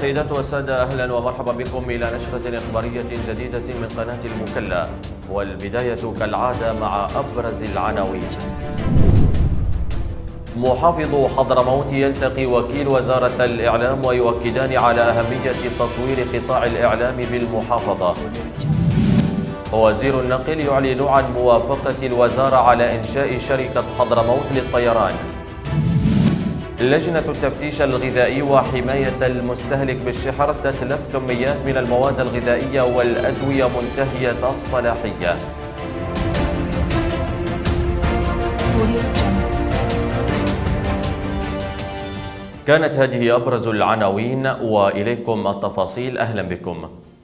السيدات والسادة، أهلا ومرحبا بكم إلى نشرة إخبارية جديدة من قناة المكلا، والبداية كالعادة مع أبرز العناوين. محافظ حضرموت يلتقي وكيل وزارة الإعلام ويؤكدان على أهمية تطوير قطاع الإعلام بالمحافظة. وزير النقل يعلن عن موافقة الوزارة على إنشاء شركة حضرموت للطيران. لجنة التفتيش الغذائي وحماية المستهلك بالشحر تتلف كميات من المواد الغذائية والأدوية منتهية الصلاحية. كانت هذه أبرز العناوين وإليكم التفاصيل. أهلا بكم.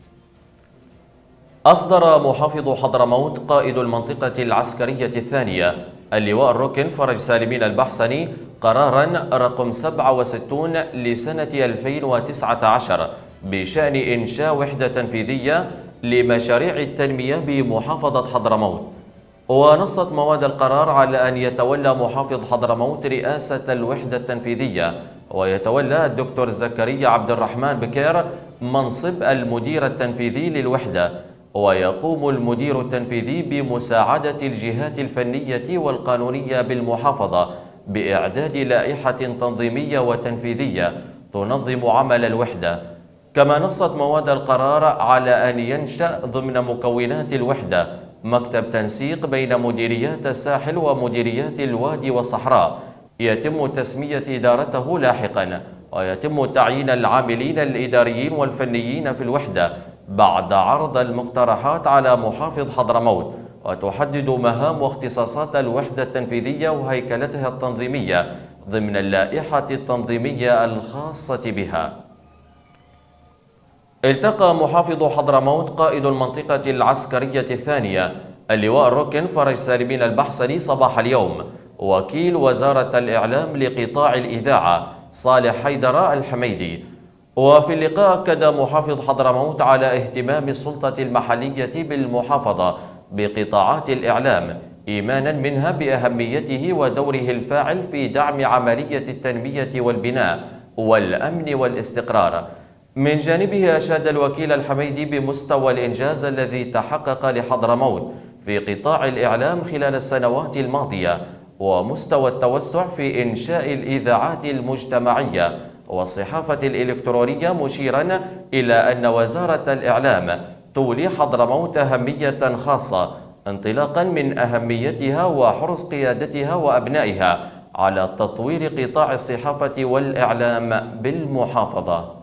أصدر محافظ حضرموت قائد المنطقة العسكرية الثانية اللواء الركن فرج سالمين البحسني قراراً رقم 67 لسنة 2019 بشأن إنشاء وحدة تنفيذية لمشاريع التنمية بمحافظة حضرموت. ونصت مواد القرار على أن يتولى محافظ حضرموت رئاسة الوحدة التنفيذية، ويتولى الدكتور زكريا عبد الرحمن بكير منصب المدير التنفيذي للوحدة، ويقوم المدير التنفيذي بمساعدة الجهات الفنية والقانونية بالمحافظة بإعداد لائحة تنظيمية وتنفيذية تنظم عمل الوحدة. كما نصت مواد القرار على أن ينشأ ضمن مكونات الوحدة مكتب تنسيق بين مديريات الساحل ومديريات الوادي والصحراء يتم تسمية إدارته لاحقا، ويتم تعيين العاملين الإداريين والفنيين في الوحدة بعد عرض المقترحات على محافظ حضرموت، وتحدد مهام واختصاصات الوحدة التنفيذية وهيكلتها التنظيمية ضمن اللائحة التنظيمية الخاصة بها. التقى محافظ حضرموت قائد المنطقة العسكرية الثانية اللواء الركن فرج سالمين البحسني صباح اليوم وكيل وزارة الإعلام لقطاع الإذاعة صالح حيدر الحميدي. وفي اللقاء أكد محافظ حضرموت على اهتمام السلطة المحلية بالمحافظة بقطاعات الإعلام إيمانا منها بأهميته ودوره الفاعل في دعم عملية التنمية والبناء والأمن والاستقرار. من جانبه أشاد الوكيل الحميدي بمستوى الإنجاز الذي تحقق لحضرموت في قطاع الإعلام خلال السنوات الماضية، ومستوى التوسع في إنشاء الإذاعات المجتمعية والصحافة الإلكترونية، مشيرا إلى أن وزارة الإعلام تولي حضرموت أهمية خاصة انطلاقا من أهميتها وحرص قيادتها وأبنائها على تطوير قطاع الصحافة والإعلام بالمحافظة.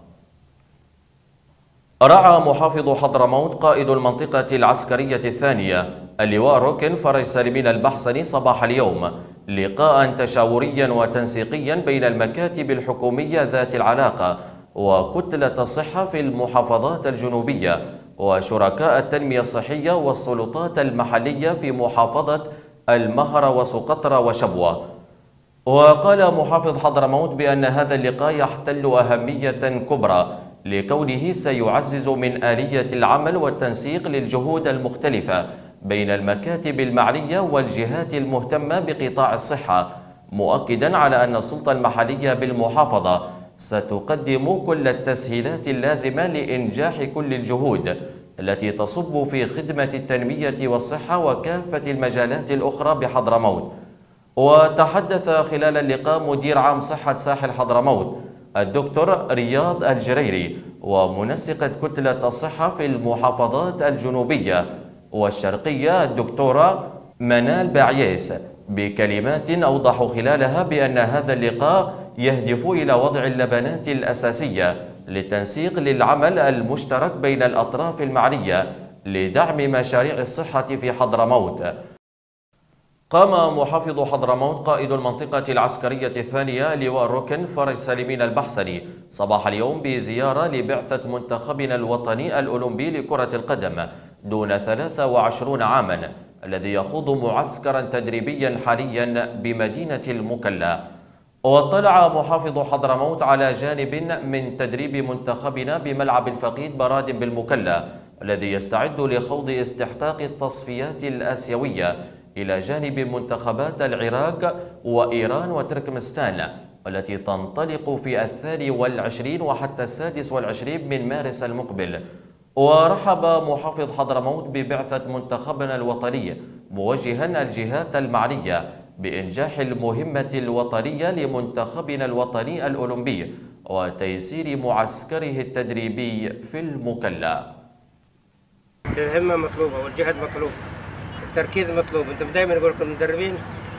رعى محافظ حضرموت قائد المنطقة العسكرية الثانية اللواء ركن فرج سالمين البحسني صباح اليوم لقاء تشاوريا وتنسيقيا بين المكاتب الحكومية ذات العلاقة وكتلة الصحة في المحافظات الجنوبية وشركاء التنمية الصحية والسلطات المحلية في محافظة المهرة وسقطرى وشبوة. وقال محافظ حضرموت بأن هذا اللقاء يحتل أهمية كبرى لكونه سيعزز من آلية العمل والتنسيق للجهود المختلفة بين المكاتب المعنية والجهات المهتمة بقطاع الصحة، مؤكدا على أن السلطة المحلية بالمحافظة ستقدم كل التسهيلات اللازمة لإنجاح كل الجهود التي تصب في خدمة التنمية والصحة وكافة المجالات الأخرى بحضرموت. وتحدث خلال اللقاء مدير عام صحة ساحل حضرموت الدكتور رياض الجريري ومنسقة كتلة الصحة في المحافظات الجنوبية والشرقية الدكتورة منال بعييس بكلمات أوضحوا خلالها بأن هذا اللقاء يهدف إلى وضع اللبنات الأساسية للتنسيق للعمل المشترك بين الأطراف المعنية لدعم مشاريع الصحة في حضرموت. قام محافظ حضرموت قائد المنطقة العسكرية الثانية لواء الركن فرج سالمين البحسني صباح اليوم بزيارة لبعثة منتخبنا الوطني الأولمبي لكرة القدم دون 23 عاما الذي يخوض معسكرا تدريبيا حاليا بمدينة المكلا. واطلع محافظ حضرموت على جانب من تدريب منتخبنا بملعب الفقيد براد بالمكلا الذي يستعد لخوض استحقاق التصفيات الآسيوية إلى جانب منتخبات العراق وإيران وتركمستان والتي تنطلق في 22 وحتى 26 من مارس المقبل. ورحب محافظ حضرموت ببعثة منتخبنا الوطني، موجها الجهات المعنية بإنجاح المهمة الوطنية لمنتخبنا الوطني الأولمبي وتيسير معسكره التدريبي في المكلا. الهمة مطلوبة والجهد مطلوب، التركيز مطلوب. انتم دائما يقول لكم المدربين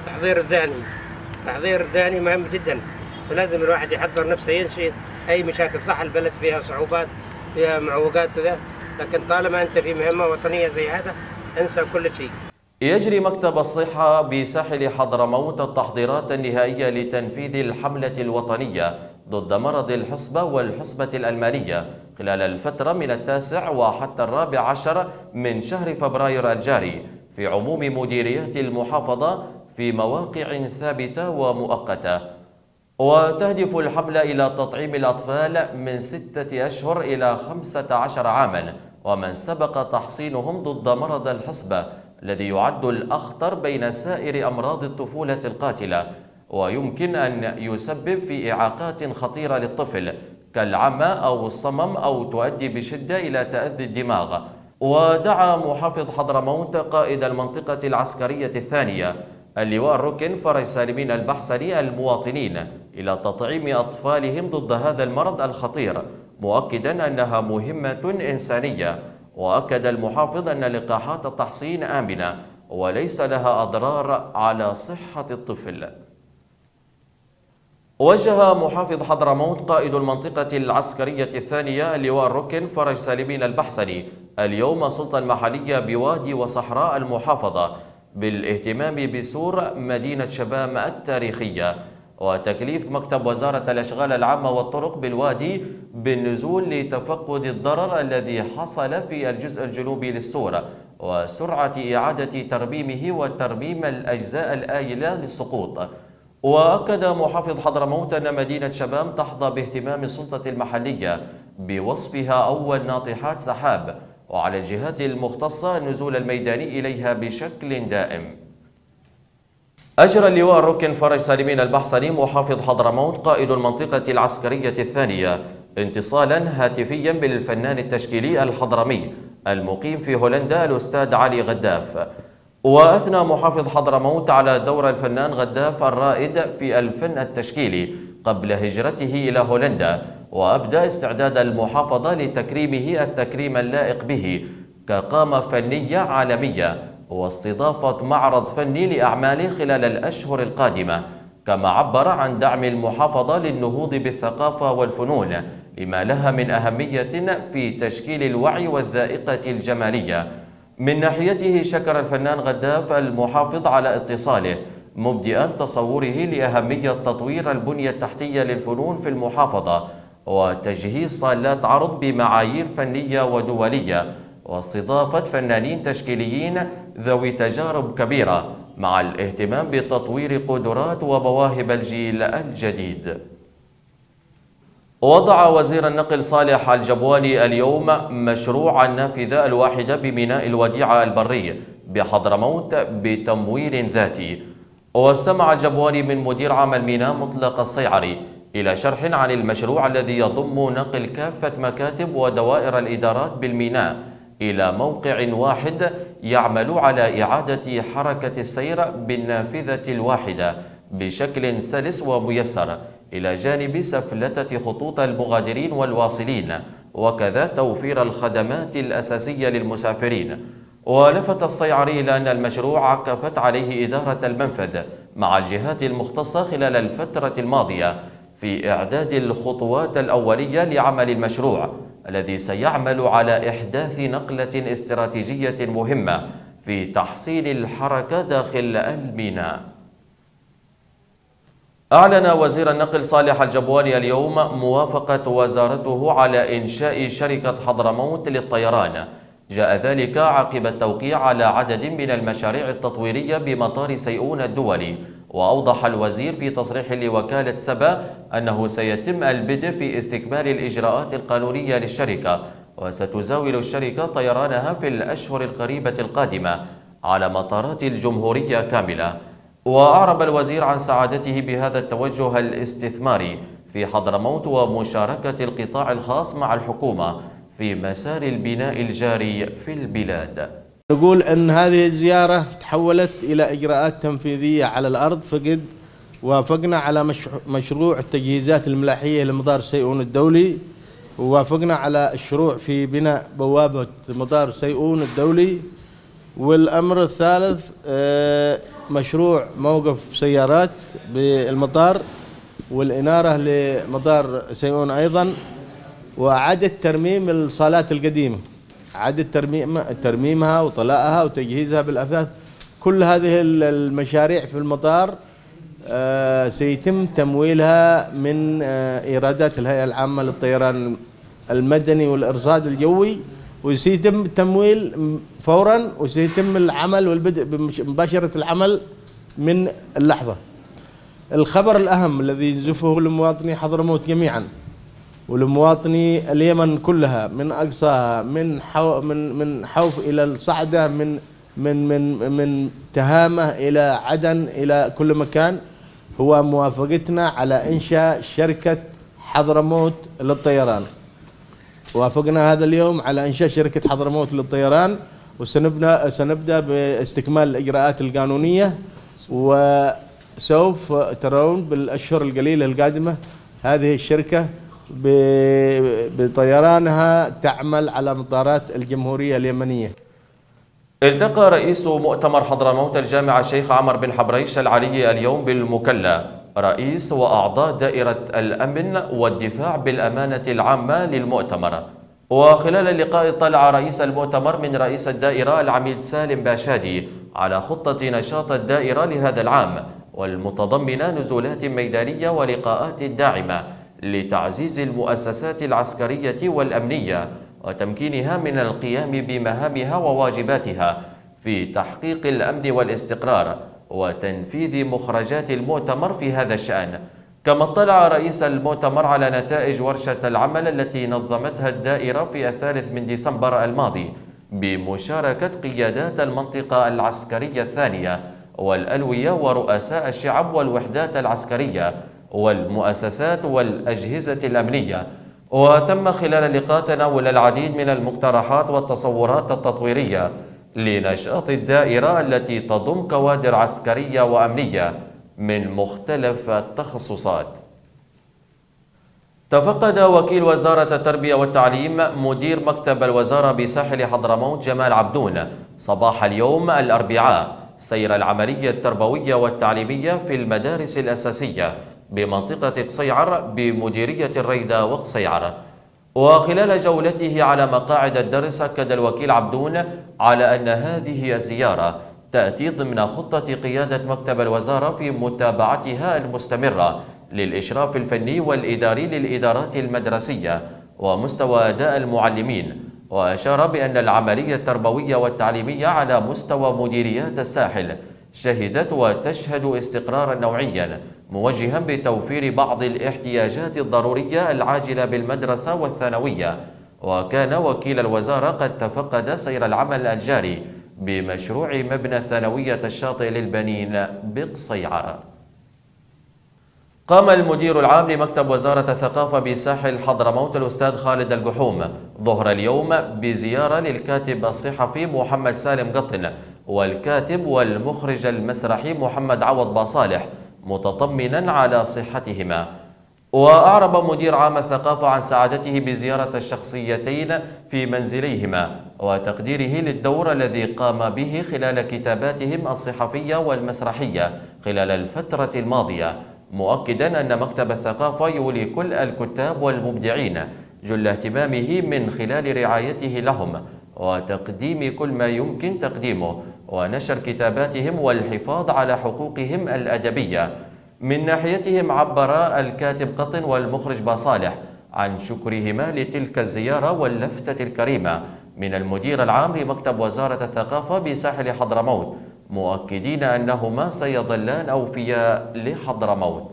تحضير ذهني مهم جدا، فلازم الواحد يحضر نفسه ينشئ اي مشاكل. صح البلد فيها صعوبات، فيها معوقات وذا، لكن طالما انت في مهمة وطنية زي هذا انسى كل شيء. يجري مكتب الصحة بساحل حضرموت التحضيرات النهائية لتنفيذ الحملة الوطنية ضد مرض الحصبة والحصبة الألمانية خلال الفترة من 9 وحتى 14 من شهر فبراير الجاري في عموم مديريات المحافظة في مواقع ثابتة ومؤقتة. وتهدف الحملة إلى تطعيم الأطفال من 6 أشهر إلى 15 عاما ومن سبق تحصينهم ضد مرض الحصبة الذي يعد الأخطر بين سائر أمراض الطفولة القاتلة، ويمكن أن يسبب في إعاقات خطيرة للطفل كالعمى أو الصمم أو تؤدي بشدة إلى تأذي الدماغ. ودعا محافظ حضرموت قائد المنطقة العسكرية الثانية اللواء الركن فرج سالمين البحسني المواطنين إلى تطعيم أطفالهم ضد هذا المرض الخطير، مؤكدا أنها مهمة إنسانية. وأكد المحافظ أن لقاحات التحصين آمنة وليس لها أضرار على صحة الطفل. وجه محافظ حضرموت قائد المنطقة العسكرية الثانية اللواء الركن فرج سالمين البحسني اليوم السلطة المحلية بوادي وصحراء المحافظة بالاهتمام بسور مدينة شبام التاريخية وتكليف مكتب وزارة الأشغال العامة والطرق بالوادي بالنزول لتفقد الضرر الذي حصل في الجزء الجنوبي للسور وسرعة إعادة ترميمه وترميم الأجزاء الآيلة للسقوط. وأكد محافظ حضرموت أن مدينة شبام تحظى باهتمام السلطة المحلية بوصفها أول ناطحات سحاب، وعلى الجهات المختصة النزول الميداني إليها بشكل دائم. أجرى اللواء الركن فرج سالمين البحسني محافظ حضرموت قائد المنطقة العسكرية الثانية اتصالا هاتفيا بالفنان التشكيلي الحضرمي المقيم في هولندا الأستاذ علي غداف. وأثنى محافظ حضرموت على دور الفنان غداف الرائد في الفن التشكيلي قبل هجرته إلى هولندا، وأبدأ استعداد المحافظة لتكريمه التكريم اللائق به كقامة فنية عالمية واستضافة معرض فني لأعماله خلال الأشهر القادمة. كما عبر عن دعم المحافظة للنهوض بالثقافة والفنون لما لها من أهمية في تشكيل الوعي والذائقة الجمالية. من ناحيته شكر الفنان غداف المحافظ على اتصاله مبدئا تصوره لأهمية تطوير البنية التحتية للفنون في المحافظة وتجهيز صالات عرض بمعايير فنية ودولية واستضافة فنانين تشكيليين ذوي تجارب كبيرة مع الاهتمام بتطوير قدرات ومواهب الجيل الجديد. وضع وزير النقل صالح الجبواني اليوم مشروع النافذة الواحدة بميناء الوديعة البري بحضرموت بتمويل ذاتي. واستمع الجبواني من مدير عام الميناء مطلق الصيعري إلى شرح عن المشروع الذي يضم نقل كافة مكاتب ودوائر الإدارات بالميناء إلى موقع واحد يعمل على إعادة حركة السير بالنافذة الواحدة بشكل سلس وميسر، إلى جانب سفلتة خطوط المغادرين والواصلين، وكذا توفير الخدمات الأساسية للمسافرين. ولفت الصيعري إلى أن المشروع عكفت عليه إدارة المنفذ مع الجهات المختصة خلال الفترة الماضية في إعداد الخطوات الأولية لعمل المشروع الذي سيعمل على إحداث نقلة استراتيجية مهمة في تحسين الحركة داخل الميناء. أعلن وزير النقل صالح الجبواني اليوم موافقة وزارته على إنشاء شركة حضرموت للطيران. جاء ذلك عقب التوقيع على عدد من المشاريع التطويرية بمطار سيئون الدولي. وأوضح الوزير في تصريح لوكالة سبا أنه سيتم البدء في استكمال الإجراءات القانونية للشركة، وستزاول الشركة طيرانها في الأشهر القريبة القادمة على مطارات الجمهورية كاملة. وأعرب الوزير عن سعادته بهذا التوجه الاستثماري في حضرموت ومشاركة القطاع الخاص مع الحكومة في مسار البناء الجاري في البلاد. نقول أن هذه الزيارة تحولت إلى إجراءات تنفيذية على الأرض، فقد وافقنا على مشروع التجهيزات الملاحية لمطار سيئون الدولي، ووافقنا على الشروع في بناء بوابة مطار سيئون الدولي. والأمر الثالث مشروع موقف سيارات بالمطار والإنارة لمطار سيئون أيضا، وإعادة ترميم الصالات القديمة، إعادة ترميمها وطلاءها وتجهيزها بالأثاث. كل هذه المشاريع في المطار سيتم تمويلها من إيرادات الهيئة العامة للطيران المدني والإرصاد الجوي، وسيتم التمويل فورا، وسيتم العمل والبدء بمباشرة العمل من اللحظة. الخبر الأهم الذي ينزفه لمواطني حضرموت جميعا ولمواطني اليمن كلها من أقصاها من حوف إلى الصعدة، من تهامة إلى عدن إلى كل مكان، هو موافقتنا على إنشاء شركة حضرموت للطيران. وافقنا هذا اليوم على إنشاء شركة حضرموت للطيران، وسنبدأ باستكمال الإجراءات القانونية، وسوف ترون بالأشهر القليلة القادمة هذه الشركة بطيرانها تعمل على مطارات الجمهورية اليمنية. التقى رئيس مؤتمر حضرموت الجامعة الشيخ عمر بن حبريش العلي اليوم بالمكلا رئيس وأعضاء دائرة الأمن والدفاع بالأمانة العامة للمؤتمر. وخلال اللقاء اطلع رئيس المؤتمر من رئيس الدائرة العميد سالم باشادي على خطة نشاط الدائرة لهذا العام، والمتضمنة نزولات ميدانية ولقاءات داعمة لتعزيز المؤسسات العسكرية والأمنية وتمكينها من القيام بمهامها وواجباتها في تحقيق الأمن والاستقرار وتنفيذ مخرجات المؤتمر في هذا الشأن. كما اطلع رئيس المؤتمر على نتائج ورشة العمل التي نظمتها الدائرة في 3 ديسمبر الماضي بمشاركة قيادات المنطقة العسكرية الثانية والألوية ورؤساء الشعب والوحدات العسكرية والمؤسسات والأجهزة الأمنية. وتم خلال اللقاء تناول العديد من المقترحات والتصورات التطويرية لنشاط الدائرة التي تضم كوادر عسكرية وأمنية من مختلف التخصصات. تفقد وكيل وزارة التربية والتعليم مدير مكتب الوزارة بساحل حضرموت جمال عبدون صباح اليوم الأربعاء سير العملية التربوية والتعليمية في المدارس الأساسية بمنطقة قصيعر بمديرية الريدة وقصيعر. وخلال جولته على مقاعد الدرس أكد الوكيل عبدون على أن هذه الزيارة تأتي ضمن خطة قيادة مكتب الوزارة في متابعتها المستمرة للإشراف الفني والإداري للإدارات المدرسية ومستوى أداء المعلمين. وأشار بأن العملية التربوية والتعليمية على مستوى مديريات الساحل شهدت وتشهد استقرارا نوعيا موجها بتوفير بعض الاحتياجات الضرورية العاجلة بالمدرسة والثانوية. وكان وكيل الوزارة قد تفقد سير العمل الجاري بمشروع مبنى الثانوية الشاطئ للبنين بقصيعر. قام المدير العام لمكتب وزارة الثقافة بساحل حضرموت الأستاذ خالد الجحوم ظهر اليوم بزيارة للكاتب الصحفي محمد سالم قطن والكاتب والمخرج المسرحي محمد عوض باصالح متطمنا على صحتهما. وأعرب مدير عام الثقافة عن سعادته بزيارة الشخصيتين في منزليهما وتقديره للدور الذي قام به خلال كتاباتهم الصحفية والمسرحية خلال الفترة الماضية، مؤكدا أن مكتب الثقافة يولي كل الكتاب والمبدعين جل اهتمامه من خلال رعايته لهم وتقديم كل ما يمكن تقديمه ونشر كتاباتهم والحفاظ على حقوقهم الأدبية. من ناحيتهم عبر الكاتب قطن والمخرج باصالح عن شكرهما لتلك الزيارة واللفتة الكريمة من المدير العام لمكتب وزارة الثقافة بساحل حضرموت، مؤكدين أنهما سيظلان أوفياء لحضرموت.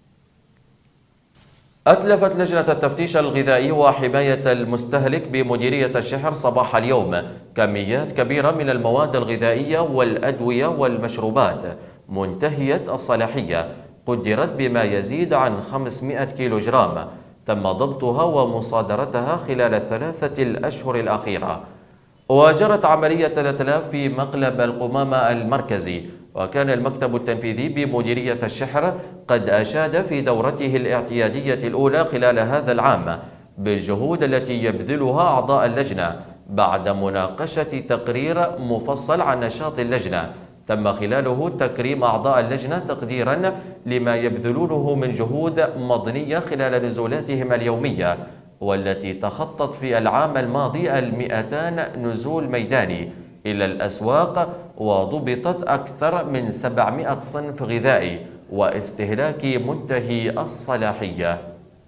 أتلفت لجنة التفتيش الغذائي وحماية المستهلك بمديرية الشحر صباح اليوم كميات كبيرة من المواد الغذائية والأدوية والمشروبات منتهية الصلاحية قدرت بما يزيد عن 500 كيلوغرام تم ضبطها ومصادرتها خلال الثلاثة الأشهر الأخيرة. وجرت عملية الإتلاف في مقلب القمامة المركزي، وكان المكتب التنفيذي بمديرية الشحر قد أشاد في دورته الاعتيادية الأولى خلال هذا العام بالجهود التي يبذلها أعضاء اللجنة بعد مناقشة تقرير مفصل عن نشاط اللجنة تم خلاله تكريم أعضاء اللجنة تقديرا لما يبذلونه من جهود مضنية خلال نزولاتهم اليومية، والتي تخطت في العام الماضي 200 نزول ميداني إلى الأسواق، وضبطت أكثر من 700 صنف غذائي واستهلاك منتهي الصلاحية.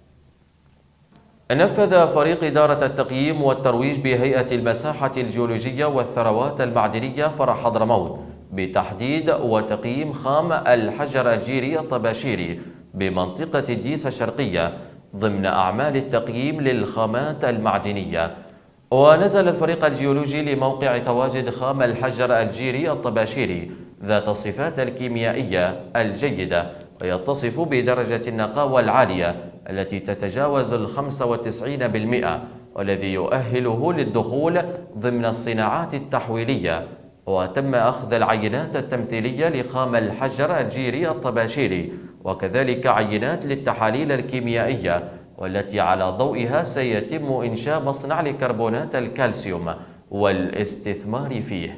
نفذ فريق إدارة التقييم والترويج بهيئة المساحة الجيولوجية والثروات المعدنية فرع حضرموت بتحديد وتقييم خام الحجر الجيري الطباشيري بمنطقة الديس الشرقية ضمن أعمال التقييم للخامات المعدنية. ونزل الفريق الجيولوجي لموقع تواجد خام الحجر الجيري الطباشيري ذات الصفات الكيميائية الجيدة، ويتصف بدرجة النقاوة العالية التي تتجاوز 95%، والذي يؤهله للدخول ضمن الصناعات التحويلية. وتم أخذ العينات التمثيلية لخام الحجر الجيري الطباشيري، وكذلك عينات للتحاليل الكيميائية، والتي على ضوئها سيتم إنشاء مصنع لكربونات الكالسيوم والاستثمار فيه.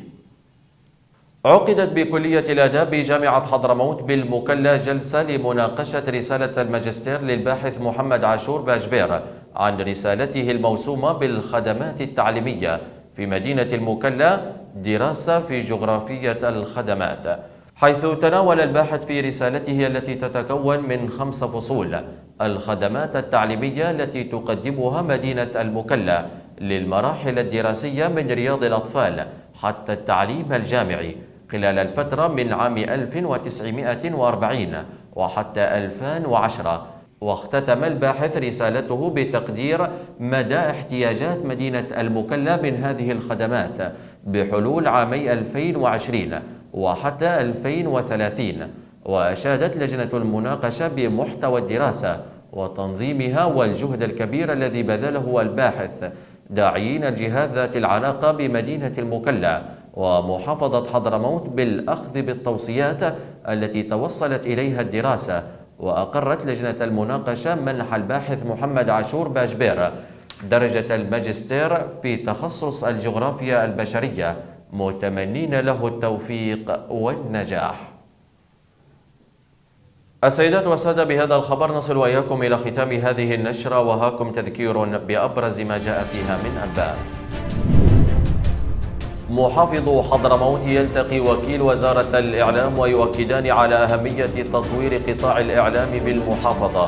عقدت بكلية الآداب بجامعة حضرموت بالمكلا جلسة لمناقشة رسالة الماجستير للباحث محمد عاشور باجبير عن رسالته الموسومة بالخدمات التعليمية في مدينة المكلا، دراسة في جغرافية الخدمات، حيث تناول الباحث في رسالته التي تتكون من 5 فصول الخدمات التعليمية التي تقدمها مدينة المكلا للمراحل الدراسية من رياض الأطفال حتى التعليم الجامعي خلال الفترة من عام 1940 وحتى 2010. واختتم الباحث رسالته بتقدير مدى احتياجات مدينة المكلا من هذه الخدمات بحلول عامي 2020 وحتى 2030. وأشادت لجنة المناقشة بمحتوى الدراسة وتنظيمها والجهد الكبير الذي بذله الباحث، داعيين الجهات ذات العلاقة بمدينة المكلا ومحافظة حضرموت بالأخذ بالتوصيات التي توصلت إليها الدراسة. وأقرت لجنة المناقشة منح الباحث محمد عاشور باجبير درجة الماجستير في تخصص الجغرافيا البشرية، متمنين له التوفيق والنجاح. السيدات والسادة، بهذا الخبر نصل وإياكم إلى ختام هذه النشرة، وهاكم تذكير بأبرز ما جاء فيها من أنباء. محافظ حضرموت يلتقي وكيل وزارة الإعلام ويؤكدان على أهمية تطوير قطاع الإعلام بالمحافظة.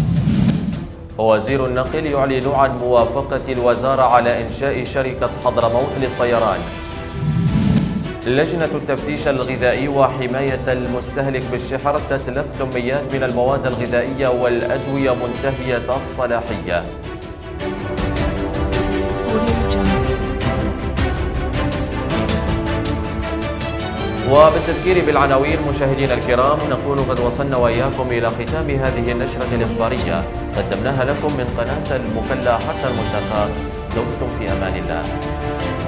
وزير النقل يعلن عن موافقة الوزارة على إنشاء شركة حضرموت للطيران. لجنة التفتيش الغذائي وحماية المستهلك بالشحر تتلف كميات من المواد الغذائية والأدوية منتهية الصلاحية. وبالتذكير بالعناوين مشاهدينا الكرام، نكون قد وصلنا وإياكم إلى ختام هذه النشرة الإخبارية قدمناها لكم من قناة المكلا. حتى الملتقى، دمتم في أمان الله.